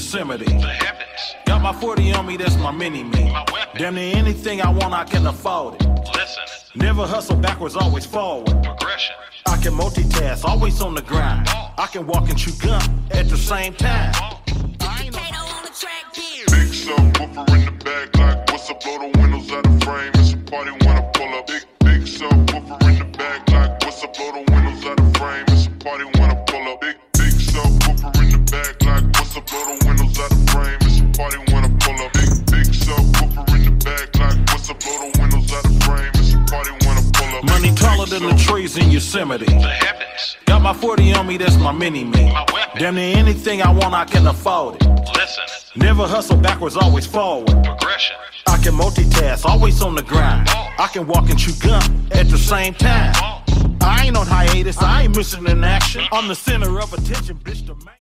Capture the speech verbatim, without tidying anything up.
Yosemite. Got my forty on me, that's my mini-me. Damn near anything I want, I can afford it. Listen. Never hustle backwards, always forward. Progression. I can multitask, always on the grind. I can walk and chew gum at the same time. Big subwoofer in the back, like what's up? Blow the windows out of frame. It's a party when I pull up. Big big subwoofer in the back, like what's up? Blow the windows out of frame. It's a party when I pull up. Big big subwoofer in the back, like what's up? Blow the windows out of frame. It's a party when I pull up. Big big subwoofer in the back, like what's up? Blow the windows out of frame. It's a party when I pull up. Money taller than the trees in Yosemite. The heavens. Got my forty on me, that's my mini-me. My weapon. Damn near anything I want, I can afford it. Listen. Never hustle backwards, always forward. Progression. I can multitask, always on the grind. I can walk and chew gum at the same time. I ain't on hiatus, I ain't missing in action. I'm the center of attention, bitch. The man.